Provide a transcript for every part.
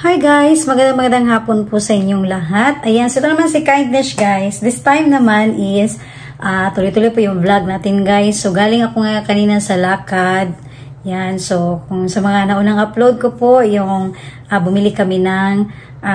Hi guys! Magandang hapon po sa inyong lahat. Ayan, so ito naman si Kindness guys. This time naman is tuloy-tuloy po yung vlog natin guys. So galing ako nga kanina sa lakad. Yan, so kung sa mga naunang upload ko po, yung bumili kami ng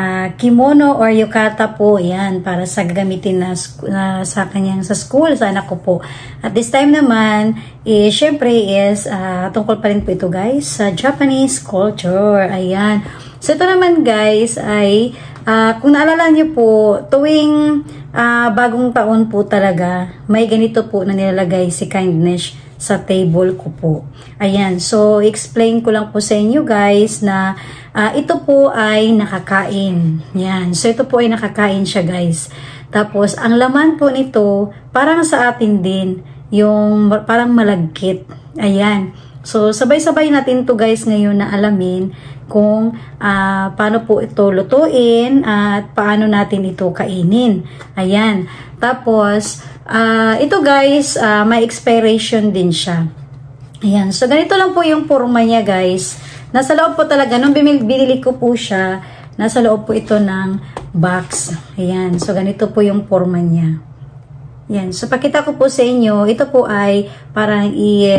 kimono or yukata po. Yan, para sa gagamitin na sa kanyang sa school, sa anak ko po. At this time naman, syempre is tungkol pa rin po ito guys sa Japanese culture. Ayan. So, ito naman guys ay, kung naalala niyo po, tuwing bagong taon po talaga, may ganito po na nilalagay si Kindness sa table ko po. Ayan, so explain ko lang po sa inyo guys na ito po ay nakakain. Yan, so ito po ay nakakain siya guys. Tapos, ang laman po nito, parang sa atin din, yung parang malagkit. Ayan. So, sabay-sabay natin to guys ngayon na alamin kung paano po ito lutuin at paano natin ito kainin. Ayan. Tapos, ito guys, may expiration din siya. Ayan. So, ganito lang po yung forma niya guys. Nasa loob po talaga, nung binili ko po siya, nasa loob po ito ng box. Ayan. So, ganito po yung forma niya. Yan. So, pakita ko po sa inyo, ito po ay parang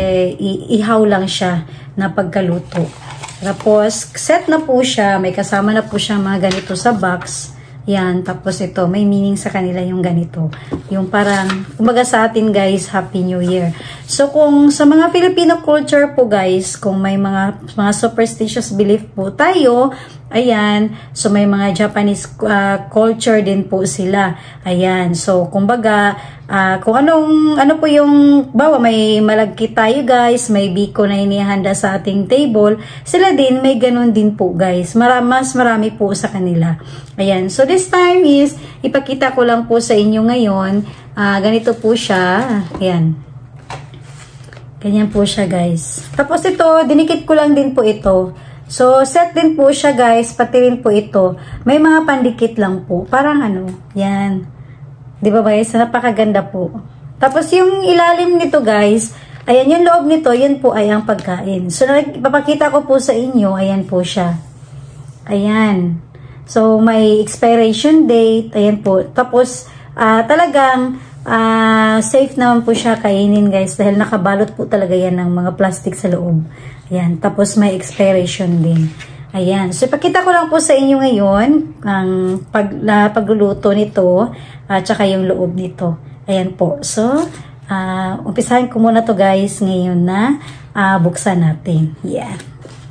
ihaw lang siya na pagkaluto. Tapos, set na po siya. May kasama na po siya mga ganito sa box. Yan. Tapos ito, may meaning sa kanila yung ganito. Yung parang, kumbaga sa atin guys, Happy New Year. So, kung sa mga Filipino culture po guys, kung may mga superstitious belief po tayo, ayan, so may mga Japanese culture din po sila. Ayan, so kumbaga, kung ano po yung, bawa may malagkit tayo guys, may biko na inihanda sa ating table, sila din, may ganun din po guys. Mas marami po sa kanila. Ayan, so this time is, ipakita ko lang po sa inyo ngayon, ganito po siya. Ayan. Ganyan po siya guys. Tapos ito, dinikit ko lang din po ito. So, set din po siya guys, pati rin po ito. May mga pandikit lang po. Parang ano, yan. Di ba guys? Napakaganda po. Tapos yung ilalim nito guys, ayan yung loob nito, yan po ay ang pagkain. So, ipapakita ko po sa inyo, ayan po siya. Ayan. So, may expiration date, ayan po. Tapos, talagang safe naman po siya kainin guys dahil nakabalot po talaga yan ng mga plastic sa loob. Ayan, tapos may expiration din. Ayan, so ipakita ko lang po sa inyo ngayon ang pagluluto nito at saka yung loob nito. Ayan po. So, umpisahan ko muna to guys ngayon na buksan natin. Yan.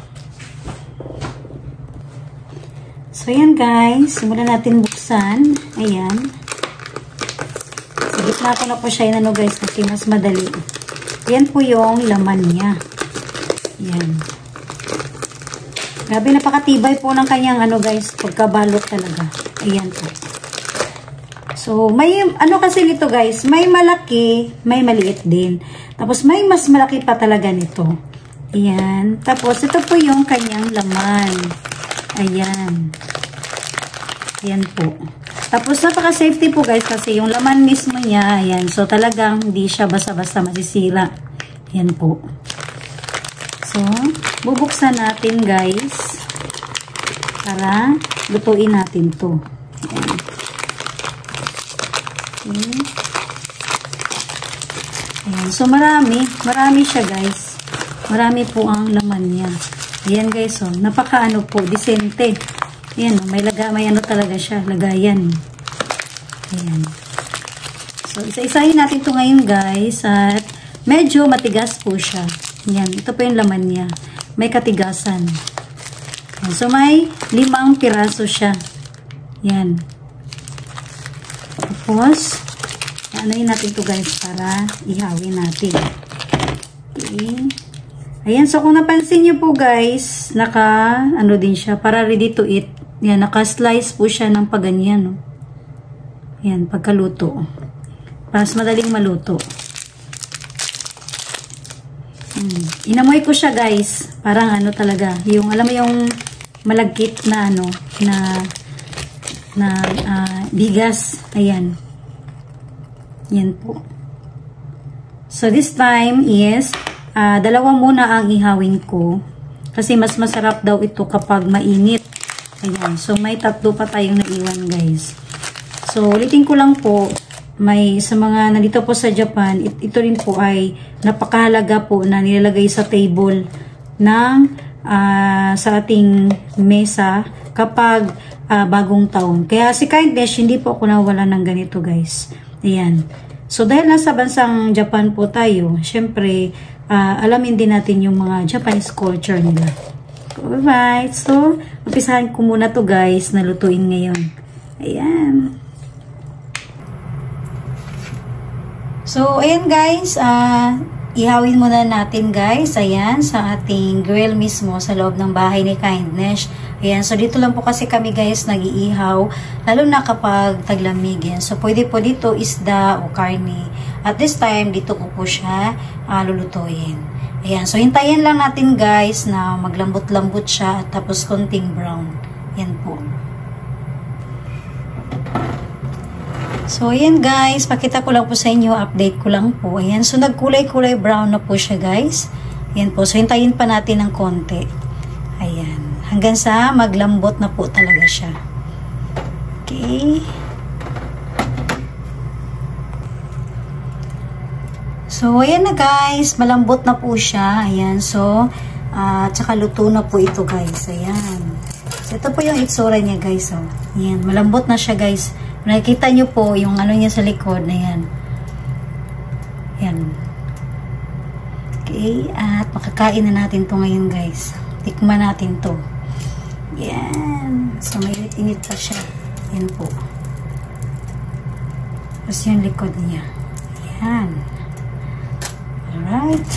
So, ayan guys, simulan natin buksan. Ayan. Sa gitna ko na po siya inano guys kasi mas madali. Yan po yung laman niya. Yan. Grabe, napakatibay po ng kanyang ano guys, pagkabalot talaga. Ayan po. So, may ano kasi nito guys, may malaki, may maliit din. Tapos may mas malaki pa talaga nito. Ayan. Tapos ito po yung kanyang laman. Ayan. Ayan po. Tapos napaka-safety po guys kasi yung laman mismo niya, ayan. So, talagang hindi siya basta-basta masisira. Ayan po. So, bubuksan natin guys para lutuin natin to. Ayan. Okay. Ayan. So, marami siya guys. Marami po ang laman niya. Ayan guys, oh, napaka-ano po, disente. Ayan, oh, may ano talaga siya, lagayan. Ayan. So, isa-isahin natin to ngayon guys at medyo matigas po siya. Yan, ito po yung laman niya. May katigasan. Yan. So, may 5 piraso siya. Yan. Tapos, anoyin natin to guys para ihawin natin. Okay. Ayan, so kung napansin nyo po guys, ano din siya, para ready to eat. Yan, naka-slice po siya ng paganyan. No? Yan, pagkaluto. Para mas madaling maluto. Inamoy ko siya guys. Parang ano talaga. Yung, alam mo yung malagkit na ano, na bigas. Ayan. Yan po. So, this time is, dalawa muna ang ihawin ko. Kasi mas masarap daw ito kapag mainit. Ayan. So, may 3 pa tayong naiwan, guys. So, ulitin ko lang po, may sa mga nandito po sa Japan, ito rin po ay napakahalaga po na nilalagay sa table ng sa ating mesa kapag bagong taon. Kaya si Kindness, hindi po ako nawala ng ganito, guys. Ayan. So, dahil nasa bansang Japan po tayo, syempre, alamin din natin yung mga Japanese culture nila. Alright. So, umpisahan ko muna to, guys, na lutuin ngayon. Ayan. So, ayan, guys. Ihawin muna natin, guys. Ayan, sa ating grill mismo sa loob ng bahay ni Kindness. Ayan, so dito lang po kasi kami, guys, nag-iihaw, lalo na kapag taglamig. Yan. So, pwede po dito isda o karne. At this time, dito ko po siya lulutuin. Ayan, so hintayin lang natin, guys, na maglambot-lambot siya at tapos konting brown. Yan po. So, ayan, guys, pakita ko lang po sa inyo, update ko lang po. Ayan, so nagkulay-kulay brown na po siya, guys. Ayan po, so hintayin pa natin ng konti. Ayan, hanggang sa maglambot na po talaga siya. Okay. So, ayan na, guys, malambot na po siya. Ayan, so, tsaka luto na po ito, guys. Ayan. So, ito po yung itsura niya, guys. Oh. Ayan, malambot na siya, guys. Nakikita nyo po yung ano niya sa likod na yan. Yan. Okay. At makakain na natin to ngayon, guys. Tikman natin to. Yan. So, may init pa siya. Yan po. Tapos yung likod niya. Yan. Alright.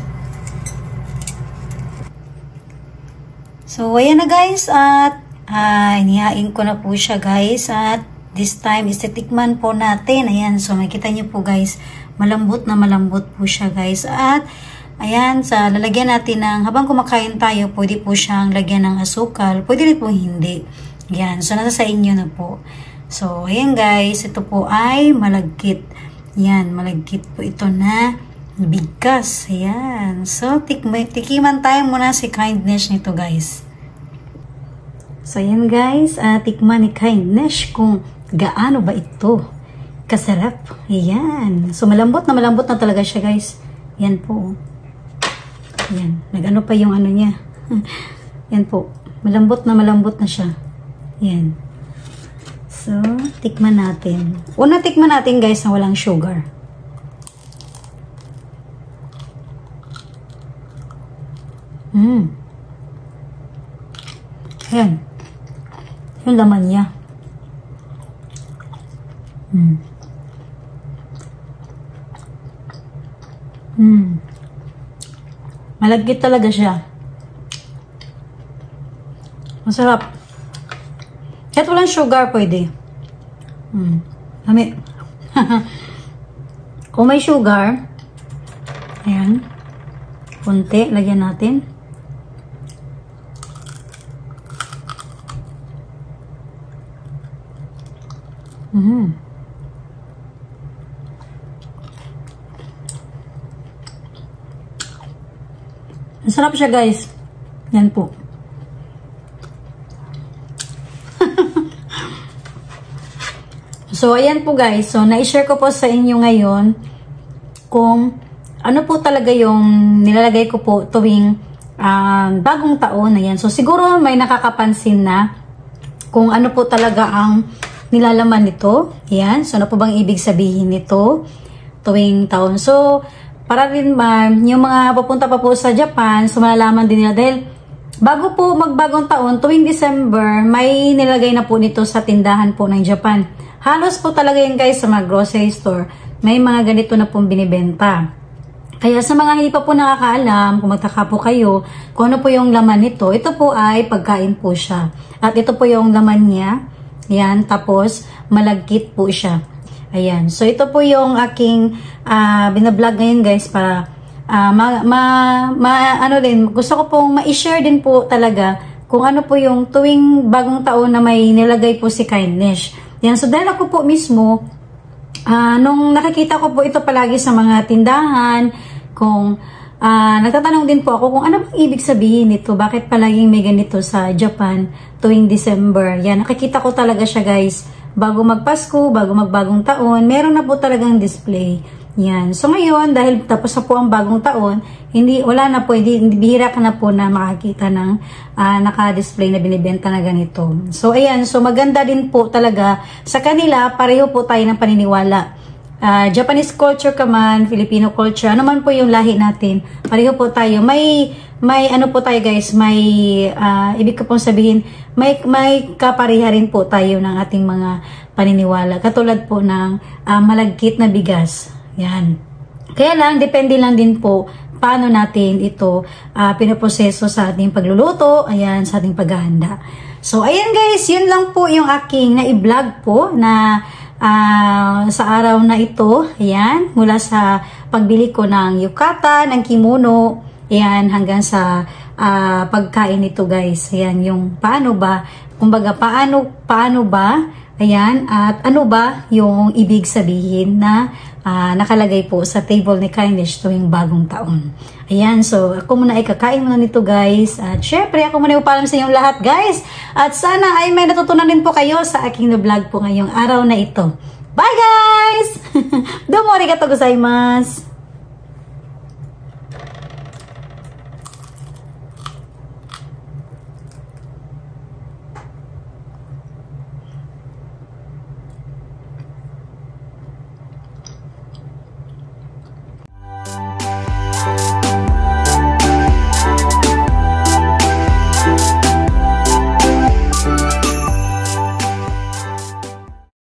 So, ayan na, guys. At inihain ko na po siya, guys. At this time, istitikman po natin. Ayan, so makita niyo po, guys, malambot na malambot po siya, guys. At, ayan, sa lalagyan natin ng, habang kumakain tayo, pwede po siyang lagyan ng asukal. Pwede rin po hindi. Ayan, so nasa sa inyo na po. So, ayan, guys, ito po ay malagkit. Ayan, malagkit po ito na bigas. Ayan, so tikiman tayo muna si Kindness nito, guys. So, ayan, guys, tikman ni Kindness kung gaano ba ito kasarap. Ayan. So, malambot na talaga siya, guys. Yan po. Ayan. Nag-ano pa yung ano niya. Yan po. Malambot na siya. Ayan. So, tikman natin. Una, tikman natin, guys, na walang sugar. Ayan. Yung laman niya. Malagkit talaga siya. Masarap. Kahit walang sugar, pwede. Dami. Kung may sugar, ayan, konti, lagyan natin. Masarap siya, guys. Yan po. So, ayan po, guys. So, na-share ko po sa inyo ngayon kung ano po talaga yung nilalagay ko po tuwing bagong taon. Ayan. So, siguro may nakakapansin na kung ano po talaga ang nilalaman nito. Ayan. So, ano po bang ibig sabihin nito tuwing taon? So, para rin yung mga papunta pa po sa Japan, so malalaman din nila dahil bago po magbagong taon, tuwing December, may nilagay na po nito sa tindahan po ng Japan. Halos po talaga yun, guys, sa mga grocery store. May mga ganito na pong binibenta. Kaya sa mga hindi pa po nakakaalam, kung magtaka po kayo, kung ano po yung laman nito, ito po ay pagkain po siya. At ito po yung laman niya. Yan, tapos malagkit po siya. Ayan. So, ito po yung aking binablog ngayon, guys, para ano din, gusto ko pong ma-share din po talaga kung ano po yung tuwing bagong taon na may nilagay po si Kindness. Yan. So, dahil ako po mismo, nung nakikita ko po ito palagi sa mga tindahan, kung nagtatanong din po ako kung ano bang ibig sabihin nito. Bakit palaging may ganito sa Japan tuwing December? Yan, nakikita ko talaga siya guys. Bago magpasko, bago magbagong taon, meron na po talagang display. Yan. So ngayon, dahil tapos na po ang bagong taon, wala na po, bihira ka na po na makakita ng naka-display na binibenta na ganito. So ayan, so maganda din po talaga sa kanila, pareho po tayo ng paniniwala. Japanese culture ka man, Filipino culture, ano man po yung lahi natin, pareho po tayo. May ano po tayo guys, ibig ko pong sabihin, may kapariha rin po tayo ng ating mga paniniwala. Katulad po ng malagkit na bigas. Yan. Kaya lang, depende lang din po paano natin ito pinoproseso sa ating pagluluto, ayan, sa ating paghahanda. So, ayan guys, yun lang po yung aking na-i-vlog po na sa araw na ito, ayan, mula sa pagbili ko ng yukata, ng kimono, ayan, hanggang sa pagkain nito guys. Ayan, yung paano ba, kumbaga paano ba, ayan, at ano ba yung ibig sabihin na nakalagay po sa table ni Kindness tuwing bagong taon. Ayan, so ako muna ay kakain muna nito guys. At syempre ako muna ipaalam sa inyong lahat guys. At sana ay may natutunan din po kayo sa aking vlog po ngayong araw na ito. Bye guys! Domo arigatou gozaimasu!